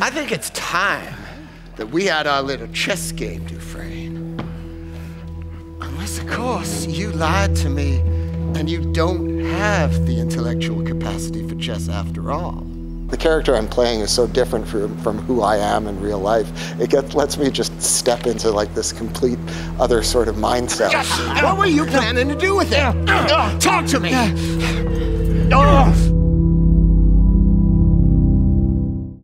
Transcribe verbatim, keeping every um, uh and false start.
I think it's time that we had our little chess game, Dufresne. Unless, of course, you lied to me and you don't have the intellectual capacity for chess after all. The character I'm playing is so different from, from who I am in real life. It gets, lets me just step into like this complete other sort of mindset. What were you planning to do with it? Talk to me!